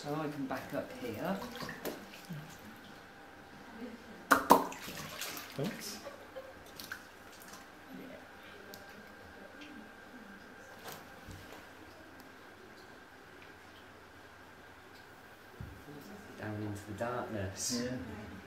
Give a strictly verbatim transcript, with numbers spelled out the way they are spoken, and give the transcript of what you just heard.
So I can back up here. Thanks. Down into the darkness. Yeah.